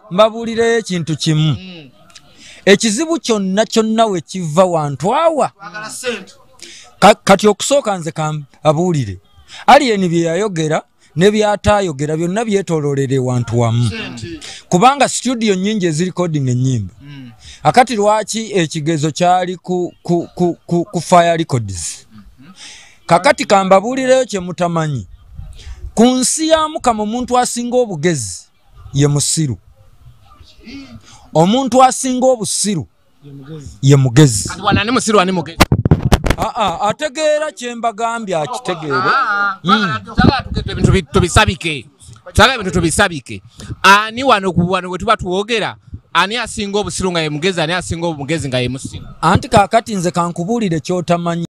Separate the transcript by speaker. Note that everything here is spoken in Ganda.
Speaker 1: mbabuulire ekintu kimu. Ekizibu kyonna we kiva wantu awa. Kati okusooka nze abuulire. Alien bye yayogera ne byataayogera byonna byetoololere wantu wamu. Kubanga studio nyingi eziri recording ennyimba. Akati lwaki ekigezo kyali ku Fire Records. Kakati kambabuulireyo kye mutamanyi. Ku nsi ya Mukama omuntu asinga obugezi ye musiru. Omuntu asinga obusiru ye mugezi.
Speaker 2: Kati wanani musiru wani mugezi?
Speaker 1: Ategeera kye mbagambye akitegeere.
Speaker 2: Ebintu tubisabike. Ani wano we tuba tuwogera ani asinga obusiru nga ye mugezi, ani asinga obugezi nga ye musiru.
Speaker 1: Anti kaakati nze kankubuulire ky'otamanyi.